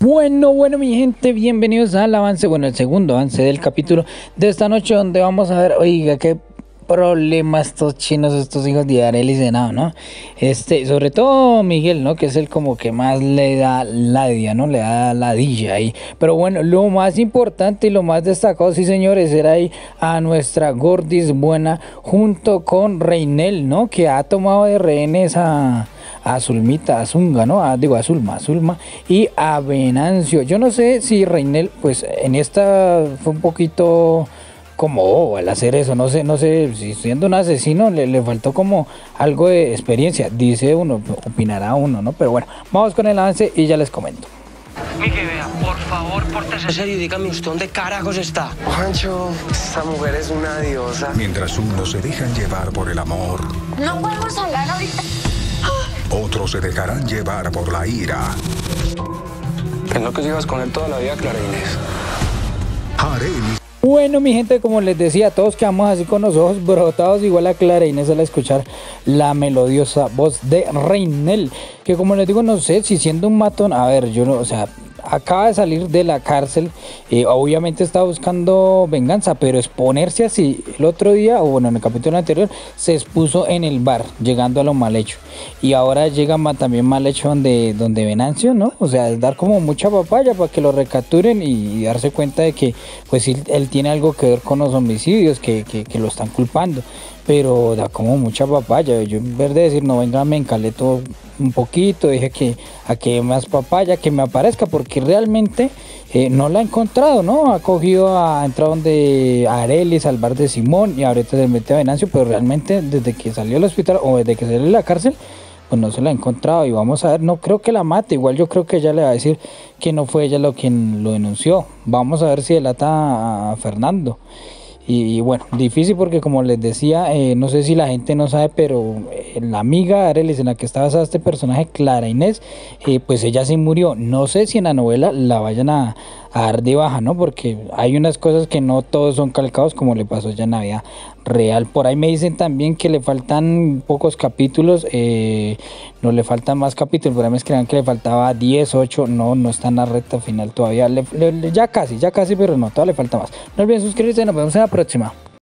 Bueno, mi gente, bienvenidos al avance, el segundo avance del capítulo de esta noche, donde vamos a ver, oiga, qué problema estos chinos, estos hijos de Arely Senado, ¿no? Sobre todo Miguel, ¿no? Que es el como que más le da ladia, ¿no? Le da ladilla ahí. Pero bueno, lo más importante y lo más destacado, sí señores, era ahí a nuestra Gordis buena junto con Reinel, ¿no? Que ha tomado de rehenes a Zulmita, a Zunga, ¿no? A Zulma y a Venancio. Yo no sé si Reinel, pues en esta fue un poquito como al hacer eso, no sé, si siendo un asesino le faltó como algo de experiencia, dice uno, opinará uno, ¿no? Pero bueno, vamos con el avance y ya les comento. Miguel, vea, por favor, pórtese serio y dígame usted dónde carajos está. Juancho, esta mujer es una diosa. Mientras unos se dejan llevar por el amor, no podemos hablar ahorita. otros se dejarán llevar por la ira. Es lo que llevas con él toda la vida, Clara Inés. Arely. Bueno, mi gente, como les decía, todos quedamos así con los ojos brotados, igual a Clara Inés al escuchar la melodiosa voz de Reinel, que como les digo, no sé si siendo un matón, a ver, yo no, o sea, acaba de salir de la cárcel, obviamente está buscando venganza, pero exponerse así, el otro día, o bueno, en el capítulo anterior, se expuso en el bar, llegando a lo mal hecho, y ahora llega también mal hecho donde Venancio, ¿no? O sea, dar como mucha papaya para que lo recapturen y darse cuenta de que, pues, él tiene algo que ver con los homicidios, que lo están culpando, pero da como mucha papaya. Yo en vez de decir, no, venga, me encaleto un poquito, dije que a que más papaya, que me aparezca, porque realmente no la ha encontrado, ¿no? Ha entrado donde Arely, al bar de Simón, y ahorita se mete a Venancio, pero realmente desde que salió del hospital o desde que salió de la cárcel, pues no se la ha encontrado. Y vamos a ver, no creo que la mate, igual yo creo que ella le va a decir que no fue ella quien lo denunció. Vamos a ver si delata a Fernando. Y bueno, difícil porque como les decía, no sé si la gente no sabe, pero la amiga de Arely en la que está basada este personaje, Clara Inés, pues ella sí murió. No sé si en la novela la vayan a dar de baja, ¿no? Porque hay unas cosas que no todos son calcados, como le pasó ya en la vida real. Por ahí me dicen también que le faltan pocos capítulos, no le faltan más capítulos, por ahí me escriban que le faltaba 10, 8, no está en la recta final todavía, ya casi, pero no, todavía le falta más. No olviden suscribirse, nos vemos en la próxima.